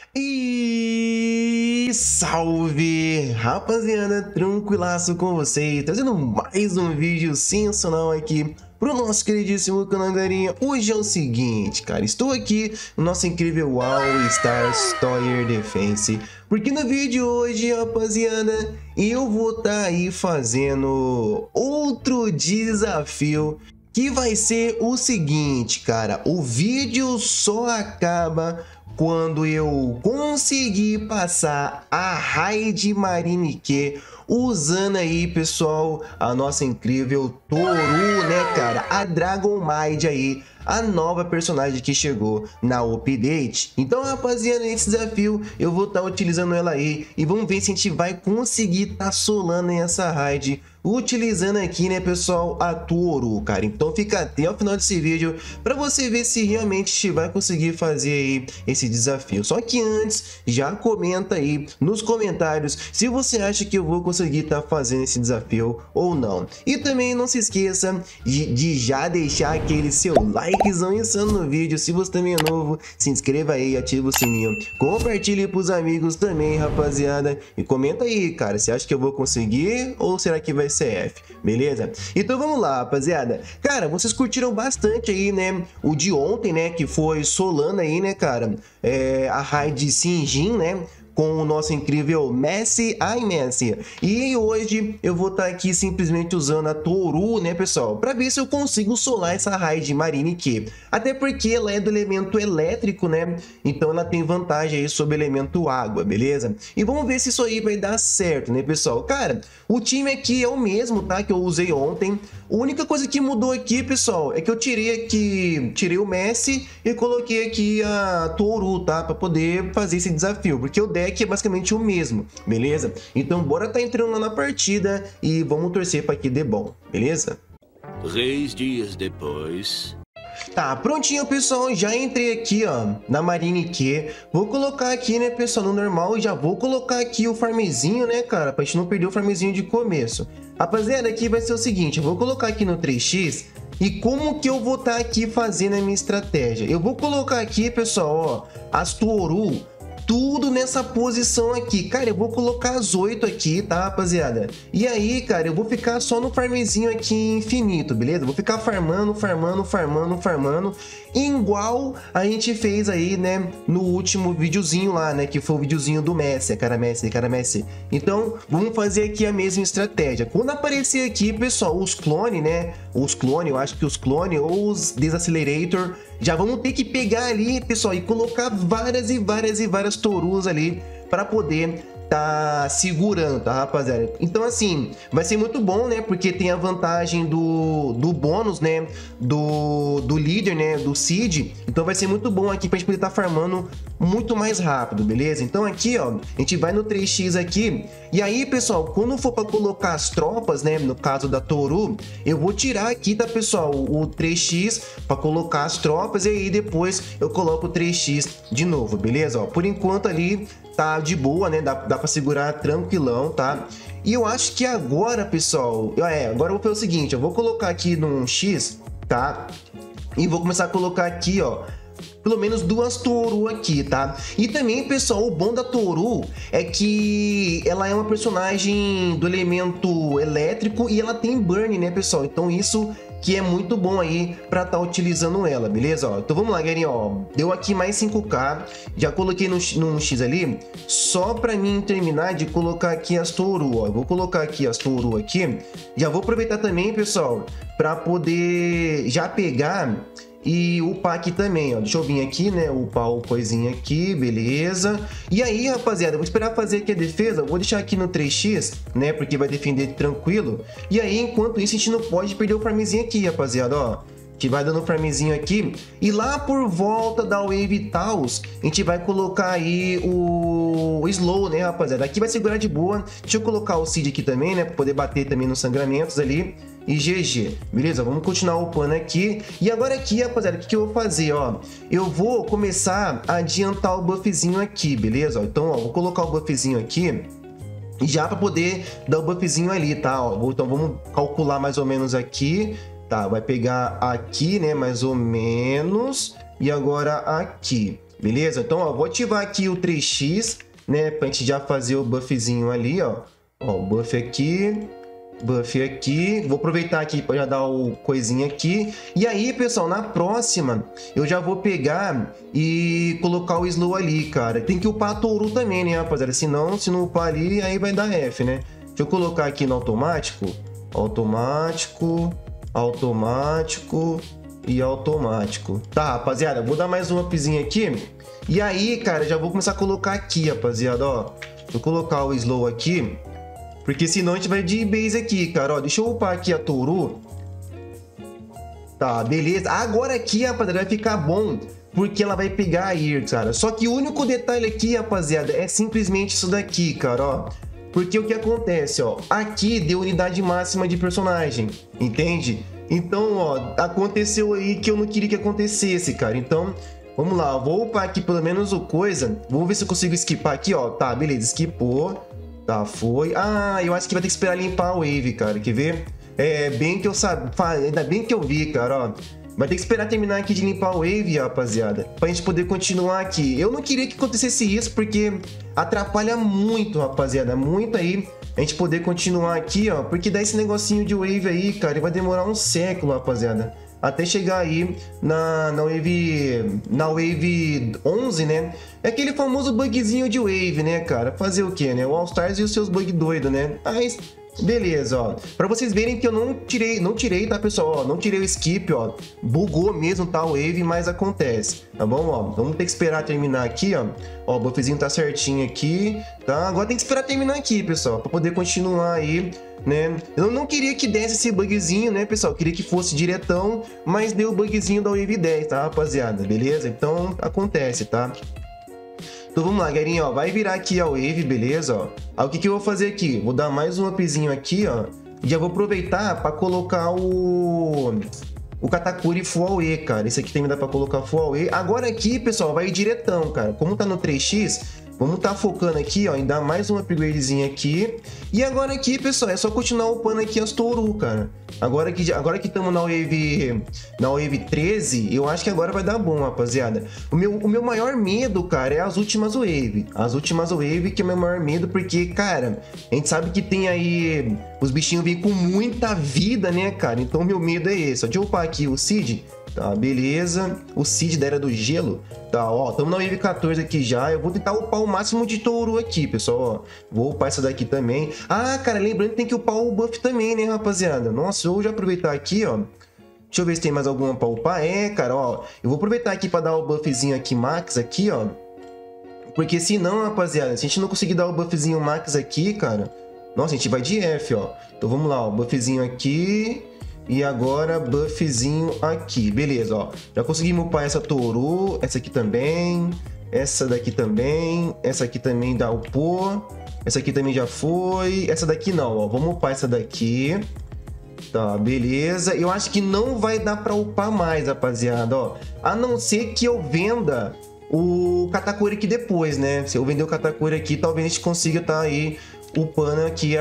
E salve, rapaziada, tranquilaço com vocês, trazendo mais um vídeo sensacional aqui pro nosso queridíssimo canal, galerinha. Hoje é o seguinte, cara, estou aqui no nosso incrível All Stars Tower Defense, porque no vídeo de hoje, rapaziada, eu vou estar aí fazendo outro desafio, que vai ser o seguinte, cara, o vídeo só acaba quando eu conseguir passar a raid Marinique usando aí, pessoal, a nossa incrível Toru, né, cara? A Dragon Maid aí, a nova personagem que chegou na update. Então, rapaziada, nesse desafio eu vou estar utilizando ela aí e vamos ver se a gente vai conseguir estar solando essa raid utilizando aqui, né, pessoal, a Toru, cara. Então fica até o final desse vídeo para você ver se realmente a gente vai conseguir fazer aí esse desafio. Só que antes, já comenta aí nos comentários se você acha que eu vou conseguir estar fazendo esse desafio ou não. E também não se esqueça de já deixar aquele seu likezão insano no vídeo. Se você também é novo, se inscreva aí, ativa o sininho, compartilhe pros amigos também, rapaziada, e comenta aí, cara, se acha que eu vou conseguir ou será que vai CF, beleza? Então vamos lá, rapaziada. Cara, vocês curtiram bastante aí, né, o de ontem, né, que foi solando aí, né, cara, a raid Sinjin, né, com o nosso incrível Messi, Messi. E hoje eu vou estar aqui simplesmente usando a Toru, né, pessoal, para ver se eu consigo solar essa raid Marinique. Até porque ela é do elemento elétrico, né? Então ela tem vantagem aí sobre o elemento água, beleza? E vamos ver se isso aí vai dar certo, né, pessoal? Cara, o time aqui é o mesmo, tá? Que eu usei ontem. A única coisa que mudou aqui, pessoal, é que eu tirei o Messi e coloquei aqui a Toru, tá? Para poder fazer esse desafio, porque o deck é basicamente o mesmo, beleza? Então bora tá entrando lá na partida e vamos torcer para que dê bom, beleza? 3 dias depois... Tá, prontinho, pessoal, já entrei aqui, ó, na Marinique. Vou colocar aqui, né, pessoal, no normal, e já vou colocar aqui o farmzinho, né, cara, pra gente não perder o farmzinho de começo. Rapaziada, aqui vai ser o seguinte, eu vou colocar aqui no 3x, e como que eu vou estar aqui fazendo a minha estratégia? Eu vou colocar aqui, pessoal, ó, as Toru, tudo nessa posição aqui. Cara, eu vou colocar as 8 aqui, tá, rapaziada? E aí, cara, eu vou ficar só no farmzinho aqui infinito, beleza? Vou ficar farmando, igual a gente fez aí, né, no último videozinho lá, né, que foi o videozinho do Messi, cara Messi. Então, vamos fazer aqui a mesma estratégia. Quando aparecer aqui, pessoal, os clones, né, eu acho que os clones ou os Desacelerator, já vamos ter que pegar ali, pessoal, e colocar várias Torus ali para poder tá segurando, tá, rapaziada? Então, assim, vai ser muito bom, né? Porque tem a vantagem do bônus, né? Do líder, né? Do Seed. Então vai ser muito bom aqui pra gente poder estar farmando muito mais rápido, beleza? Então aqui, ó, a gente vai no 3x aqui. E aí, pessoal, quando for para colocar as tropas, né? No caso da Toru, eu vou tirar aqui, tá, pessoal? O 3x para colocar as tropas. E aí depois eu coloco o 3x de novo, beleza? Ó, por enquanto ali tá de boa, né? Dá pra segurar tranquilão, tá? E eu acho que agora, pessoal, agora eu vou fazer o seguinte, eu vou colocar aqui num X, tá? E vou começar a colocar aqui, ó, pelo menos 2 Toru aqui, tá? E também, pessoal, o bom da Toru é que ela é uma personagem do elemento elétrico e ela tem burn, né, pessoal? Então isso que é muito bom aí pra estar utilizando ela, beleza? Ó, então vamos lá, galerinha, ó, deu aqui mais 5k, já coloquei no X ali, só pra mim terminar de colocar aqui as Toru, ó, eu vou colocar aqui as Toru aqui, já vou aproveitar também, pessoal, pra poder já pegar e upar aqui também, ó. Deixa eu vir aqui, né, upar o coisinha aqui, beleza. E aí, rapaziada, eu vou esperar fazer aqui a defesa. Eu vou deixar aqui no 3x, né, porque vai defender tranquilo. E aí, enquanto isso, a gente não pode perder o farmzinho aqui, rapaziada, ó. A gente vai dando um farmzinho aqui. E lá por volta da Wave Taos, a gente vai colocar aí o Slow, né, rapaziada. Aqui vai segurar de boa. Deixa eu colocar o Seed aqui também, né, pra poder bater também nos sangramentos ali. E GG, beleza? Vamos continuar upando aqui. E agora aqui, rapaziada, o que eu vou fazer, ó? Eu vou começar a adiantar o buffzinho aqui, beleza? Então, ó, vou colocar o buffzinho aqui já para poder dar o buffzinho ali, tá? Ó, então vamos calcular mais ou menos aqui, tá? Vai pegar aqui, né, mais ou menos, e agora aqui. Beleza? Então, ó, vou ativar aqui o 3x, né? Pra gente já fazer o buffzinho ali, ó. Ó, o buff aqui. Buff aqui, vou aproveitar aqui para já dar o coisinha aqui. E aí, pessoal, na próxima eu já vou pegar e colocar o slow ali, cara. Tem que upar a Toru também, né, rapaziada? Senão, se não upar ali, aí vai dar F, né? Deixa eu colocar aqui no automático. Automático, automático e automático. Tá, rapaziada, vou dar mais um upzinho aqui. E aí, cara, já vou começar a colocar aqui, rapaziada, ó. Vou colocar o slow aqui. Porque senão a gente vai de base aqui, cara. Ó, deixa eu upar aqui a Toru. Tá, beleza. Agora aqui, rapaziada, vai ficar bom. Porque ela vai pegar a Ear, cara. Só que o único detalhe aqui, rapaziada, é simplesmente isso daqui, cara, ó. Porque o que acontece, ó. Aqui deu unidade máxima de personagem. Entende? Então, ó, aconteceu aí que eu não queria que acontecesse, cara. Então, vamos lá. Vou upar aqui pelo menos o coisa. Vou ver se eu consigo skipar aqui, ó. Tá, beleza. Skipou. Tá, foi. Ah, eu acho que vai ter que esperar limpar a wave, cara. Quer ver? É, bem que eu sabia. Ainda bem que eu vi, cara, ó. Vai ter que esperar terminar aqui de limpar a wave, rapaziada. Pra gente poder continuar aqui. Eu não queria que acontecesse isso, porque atrapalha muito, rapaziada. Muito aí a gente poder continuar aqui, ó. Porque dá esse negocinho de wave aí, cara. Vai demorar um século, rapaziada. Até chegar aí na Wave 11, né? É aquele famoso bugzinho de Wave, né, cara? Fazer o quê, né? O All Stars e os seus bugs doidos, né? Mas, beleza, ó. Pra vocês verem que eu não tirei, tá, pessoal? Ó, não tirei o skip, ó. Bugou mesmo, tá, o Wave, mas acontece, tá bom, ó? Vamos ter que esperar terminar aqui, ó. Ó, o buffzinho tá certinho aqui, tá? Agora tem que esperar terminar aqui, pessoal, pra poder continuar aí, né? Eu não queria que desse esse bugzinho, né, pessoal? Eu queria que fosse diretão, mas deu o bugzinho da Wave 10, tá, rapaziada? Beleza? Então, acontece, tá? Então vamos lá, galerinha, ó, vai virar aqui a Wave, beleza, ó. Aí o que eu vou fazer aqui? Vou dar mais um upzinho aqui, ó. E já vou aproveitar para colocar o Katakuri Full AOE, cara. Esse aqui também dá para colocar Full AOE. Agora aqui, pessoal, vai diretão, cara. Como tá no 3x, vamos tá focando aqui, ó, em dar mais um upgradezinho aqui. E agora aqui, pessoal, é só continuar upando aqui as Toru, cara. Agora que estamos na Wave 13, eu acho que agora vai dar bom, rapaziada. O meu maior medo, cara, é as últimas Wave. As últimas Wave que é o meu maior medo, porque, cara, a gente sabe que tem aí... Os bichinhos vêm com muita vida, né, cara? Então, meu medo é esse. Deixa eu upar aqui o Cid. Tá, beleza. O Cid da Era do Gelo. Tá, ó, estamos na Wave 14 aqui já. Eu vou tentar upar o máximo de Toru aqui, pessoal, ó. Vou upar essa daqui também. Ah, cara, lembrando que tem que upar o buff também, né, rapaziada? Nossa, eu vou já aproveitar aqui, ó. Deixa eu ver se tem mais alguma pra upar. É, cara, ó. Eu vou aproveitar aqui pra dar o buffzinho aqui, max, aqui, ó. Porque senão, rapaziada, se a gente não conseguir dar o buffzinho max aqui, cara... Nossa, a gente vai de F, ó. Então vamos lá, ó. Buffzinho aqui... E agora, buffzinho aqui. Beleza, ó. Já conseguimos upar essa Toru. Essa aqui também. Essa daqui também. Essa aqui também dá upou. Essa aqui também já foi. Essa daqui não, ó. Vamos upar essa daqui. Tá, beleza. Eu acho que não vai dar pra upar mais, rapaziada, ó. A não ser que eu venda o Katakuri aqui depois, né? Se eu vender o Katakuri aqui, talvez a gente consiga tá aí upando aqui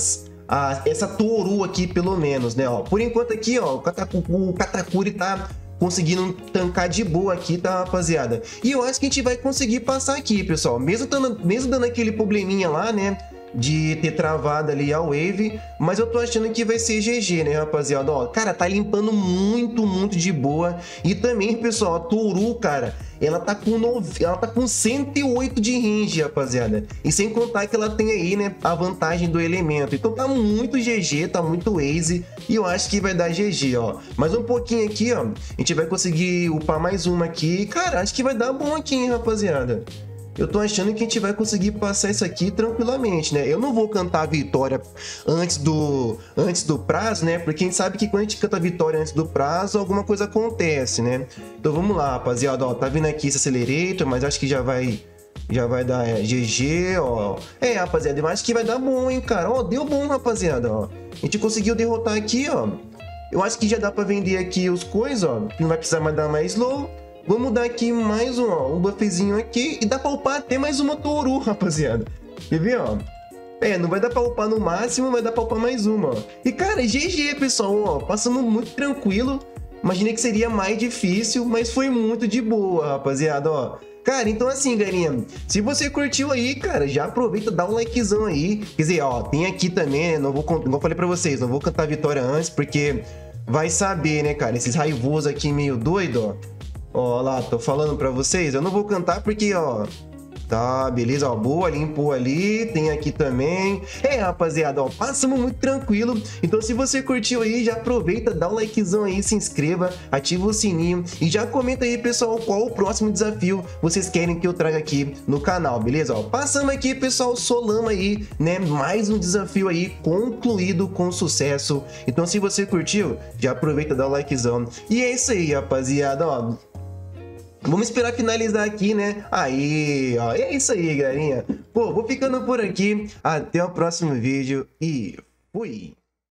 essa Toru aqui, pelo menos, né, ó. Por enquanto aqui, ó, o Katakuri tá conseguindo tancar de boa aqui, tá, rapaziada? E eu acho que a gente vai conseguir passar aqui, pessoal. Mesmo dando aquele probleminha lá, né, de ter travado ali a Wave, mas eu tô achando que vai ser GG, né, rapaziada? Ó, cara, tá limpando muito, muito de boa. E também, pessoal, a Toru, cara, ela tá com 108 de range, rapaziada. E sem contar que ela tem aí, né, a vantagem do elemento. Então tá muito GG, tá muito easy. E eu acho que vai dar GG, ó. Mais um pouquinho aqui, ó. A gente vai conseguir upar mais uma aqui. Cara, acho que vai dar bom aqui, hein, rapaziada. Eu tô achando que a gente vai conseguir passar isso aqui tranquilamente, né? Eu não vou cantar a vitória antes do prazo, né? Porque a gente sabe que quando a gente canta a vitória antes do prazo, alguma coisa acontece, né? Então vamos lá, rapaziada, ó. Tá vindo aqui esse Accelerator, mas acho que já vai dar GG, ó. É, rapaziada, eu acho que vai dar bom, hein, cara. Ó, deu bom, rapaziada, ó. A gente conseguiu derrotar aqui, ó. Eu acho que já dá pra vender aqui os coisas, ó. Não vai precisar mais dar mais slow. Vamos dar aqui mais um buffzinho aqui. E dá pra upar até mais uma Toru, rapaziada. Quer ver, ó? É, não vai dar pra upar no máximo, vai dar pra upar mais uma, ó. E, cara, GG, pessoal, ó. Passamos muito tranquilo. Imaginei que seria mais difícil, mas foi muito de boa, rapaziada, ó. Cara, então assim, galerinha, se você curtiu aí, cara, já aproveita, dá um likezão aí. Quer dizer, ó, tem aqui também, né, não vou, igual eu falei pra vocês, não vou cantar a vitória antes, porque vai saber, né, cara, esses raivosos aqui meio doido, ó lá, tô falando pra vocês, eu não vou cantar porque, ó, tá, beleza, ó, boa, limpou ali, tem aqui também. Rapaziada, ó, passamos muito tranquilo. Então se você curtiu aí, já aproveita, dá um likezão aí, se inscreva, ativa o sininho e já comenta aí, pessoal, qual o próximo desafio vocês querem que eu traga aqui no canal, beleza? Ó, passamos aqui, pessoal, solamos aí, né, mais um desafio aí concluído com sucesso. Então se você curtiu, já aproveita, dá um likezão. E é isso aí, rapaziada, ó. Vamos esperar finalizar aqui, né? Aí, ó, é isso aí, galerinha. Pô, vou ficando por aqui. Até o próximo vídeo e fui!